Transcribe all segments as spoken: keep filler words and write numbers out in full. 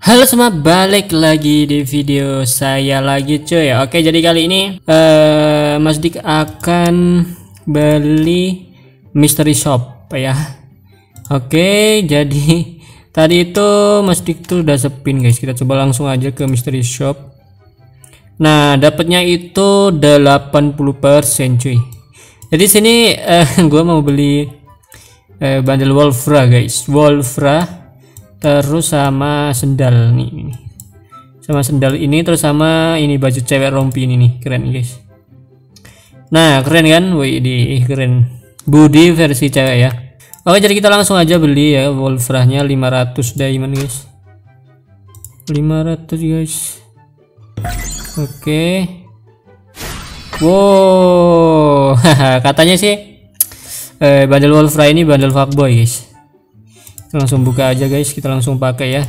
Halo semua, balik lagi di video saya lagi cuy. Oke, jadi kali ini uh, Mas Dik akan beli mystery shop ya. Oke, jadi tadi itu Mas Dik tuh udah sepin guys. Kita coba langsung aja ke mystery shop. Nah, dapatnya itu delapan puluh persen cuy. Jadi sini uh, gua mau beli uh, bundle Wolfra guys. Wolfra terus sama sendal nih, ini sama sendal ini, terus sama ini baju cewek rompi ini nih, keren guys. Nah keren kan, wih di keren, body versi cewek ya. Oke, jadi kita langsung aja beli ya. Wolfranya lima ratus diamond guys, lima ratus guys. Oke, wow. Katanya sih eh, bundle Wolfra ini bundle fuckboy guys. Kita langsung buka aja guys, kita langsung pakai ya.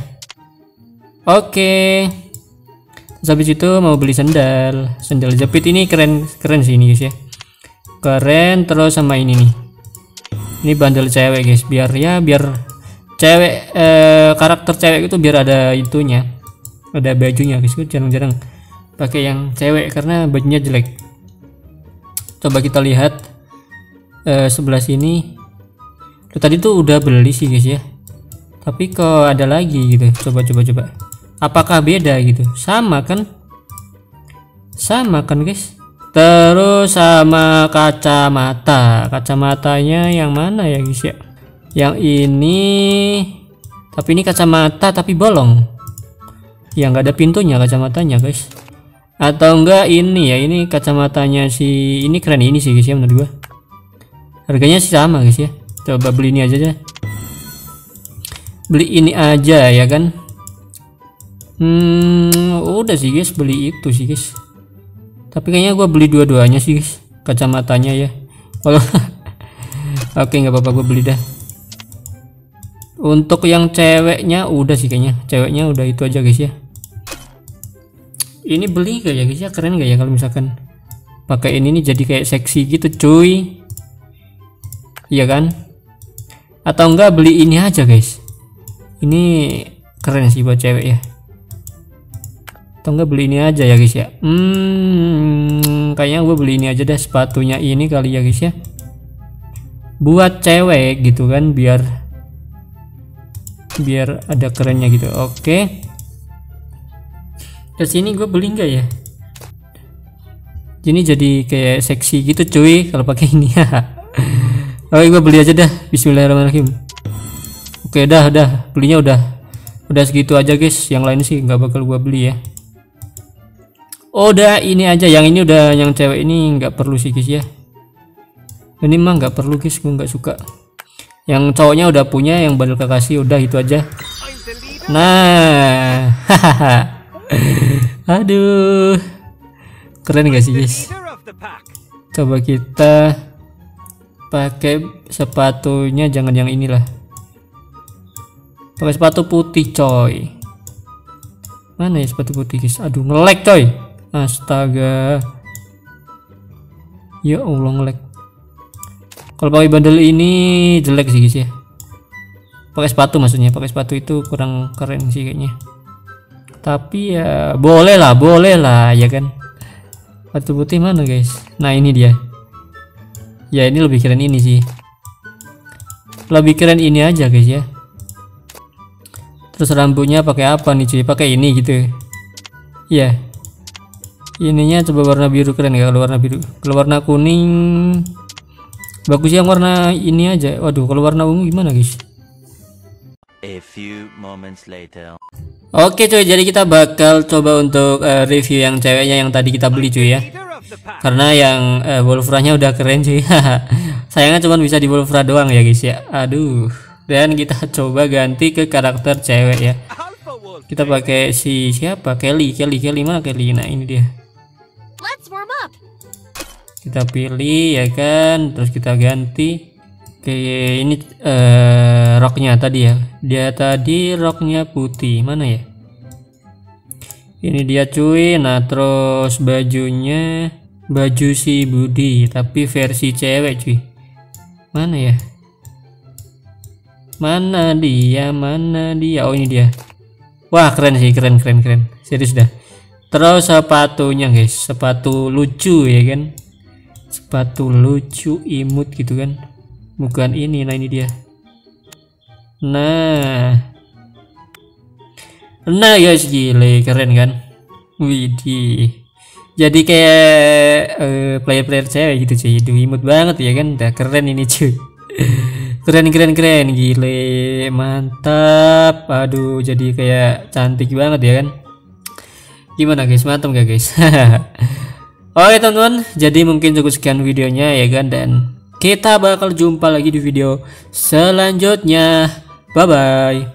Oke, terus habis itu mau beli sendal, sendal jepit ini keren keren sih ini guys ya, keren. Terus sama ini nih, ini bundle cewek guys, biar ya biar cewek eh, karakter cewek itu biar ada itunya, ada bajunya guys. Jarang-jarang pakai yang cewek karena bajunya jelek. Coba kita lihat eh, sebelah sini. Tuh, tadi tuh udah beli sih guys ya, tapi kok ada lagi gitu. Coba coba coba, apakah beda gitu? Sama kan, sama kan guys. Terus sama kacamata, kacamatanya yang mana ya guys ya? Yang ini, tapi ini kacamata tapi bolong, yang nggak ada pintunya kacamatanya guys. Atau enggak ini ya, ini kacamatanya si ini keren ini sih guys ya menurut gua. Harganya sih sama guys ya. Coba beli ini aja deh, beli ini aja ya kan. Hmm udah sih guys, beli itu sih guys, tapi kayaknya gue beli dua-duanya sih guys, kacamatanya ya. Kalau oke nggak apa-apa, gue beli dah. Untuk yang ceweknya udah sih, kayaknya ceweknya udah itu aja guys ya. Ini beli gak ya guys ya, keren gak ya kalau misalkan pakai ini nih, jadi kayak seksi gitu cuy, iya kan? Atau enggak beli ini aja guys, ini keren sih buat cewek ya. Atau enggak beli ini aja ya guys ya. Hmm kayaknya gue beli ini aja deh, sepatunya ini kali ya guys ya, buat cewek gitu kan, biar biar ada kerennya gitu. Oke, terus ini gue beli enggak ya, ini jadi kayak seksi gitu cuy kalau pakai ini. Oke, gue beli aja dah. Bismillahirrahmanirrahim. Oke dah dah, belinya udah udah segitu aja guys. Yang lain sih nggak bakal gue beli ya. Oh, udah ini aja, yang ini udah, yang cewek ini nggak perlu sih guys ya. Ini mah nggak perlu guys, gue nggak suka. Yang cowoknya udah punya, yang bundle Kakashi udah itu aja. Nah, aduh, keren gak sih guys? Coba kita pakai sepatunya, jangan yang inilah, pakai sepatu putih coy. Mana ya sepatu putih guys? Aduh nge-lag coy, astaga, ya Allah nge-lag. Kalau pakai bundle ini jelek sih guys ya, pakai sepatu maksudnya, pakai sepatu itu kurang keren sih kayaknya. Tapi ya boleh lah, boleh lah ya kan. Sepatu putih mana guys? Nah ini dia. Ya ini lebih keren ini sih, lebih keren ini aja guys ya. Terus rambutnya pakai apa nih cuy? Pakai ini gitu ya. Ininya coba warna biru, keren ya kalau warna biru. Kalau warna kuning bagus, yang warna ini aja. Waduh, kalau warna ungu gimana guys? A few moments later. Oke cuy, jadi kita bakal coba untuk uh, review yang ceweknya yang tadi kita beli cuy ya. Karena yang uh, Wolfranya udah keren cuy. Sayangnya cuma bisa di Wolfra doang ya guys ya. Aduh. Dan kita coba ganti ke karakter cewek ya. Kita pakai si siapa? Kelly, Kelly, Kelly mana Kelly? Nah ini dia. Kita pilih ya kan, terus kita ganti. Oke, ini uh, roknya tadi ya. Dia tadi roknya putih, mana ya? Ini dia cuy. Nah terus bajunya baju si Budi tapi versi cewek cuy. Mana ya? Mana dia? Mana dia? Oh ini dia. Wah keren sih, keren keren keren serius dah. Terus sepatunya guys, sepatu lucu ya kan, sepatu lucu imut gitu kan, bukan ini. Nah ini dia. Nah nah guys, gile keren kan. Widih, jadi kayak uh, player-player cewek gitu cuy. Duh, imut banget ya kan. Udah keren ini cuy. Keren keren keren gile, mantap. Aduh, jadi kayak cantik banget ya kan. Gimana guys, mantap gak guys? Oke teman-teman, jadi mungkin cukup sekian videonya ya kan, dan kita bakal jumpa lagi di video selanjutnya. Bye bye.